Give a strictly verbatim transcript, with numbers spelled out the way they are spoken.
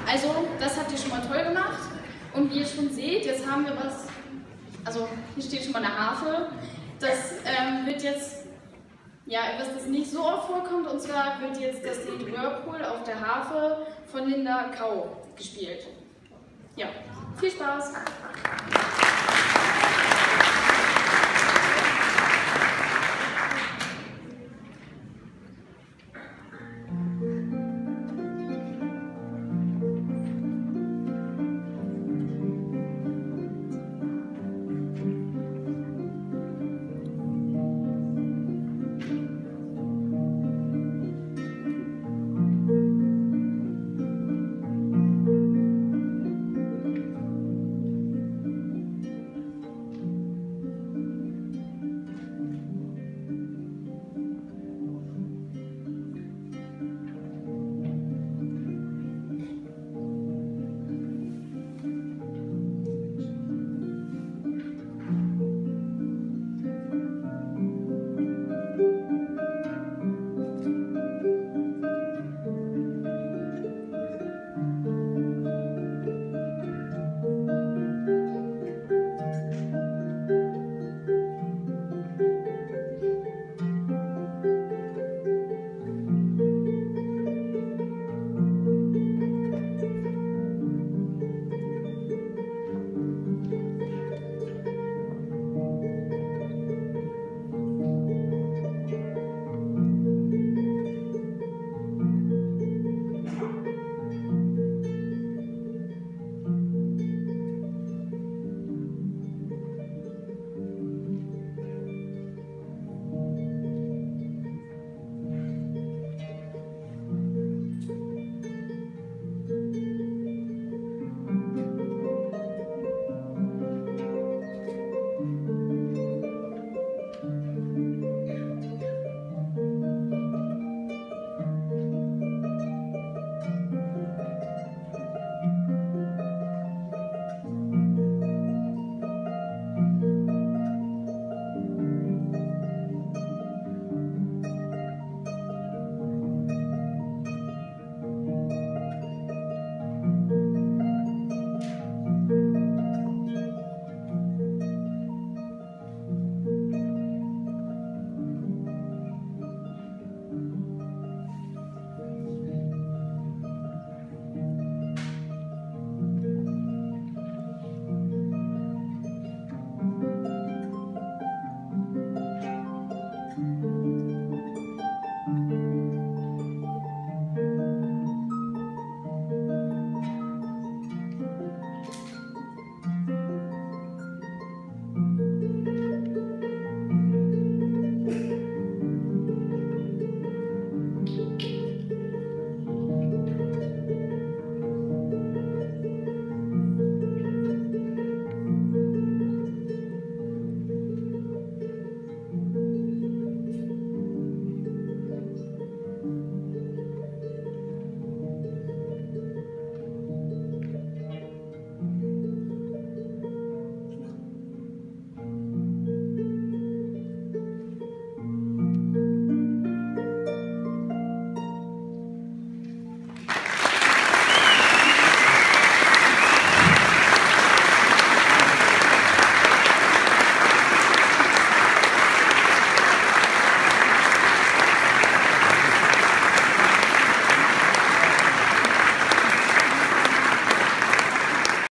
Also, das habt ihr schon mal toll gemacht. Und wie ihr schon seht, jetzt haben wir was, also hier steht schon mal eine Harfe. Das ähm, wird jetzt, ja, etwas, das nicht so oft vorkommt, und zwar wird jetzt das Lied Whirlpool auf der Harfe von Linda Kau gespielt. Ja, viel Spaß!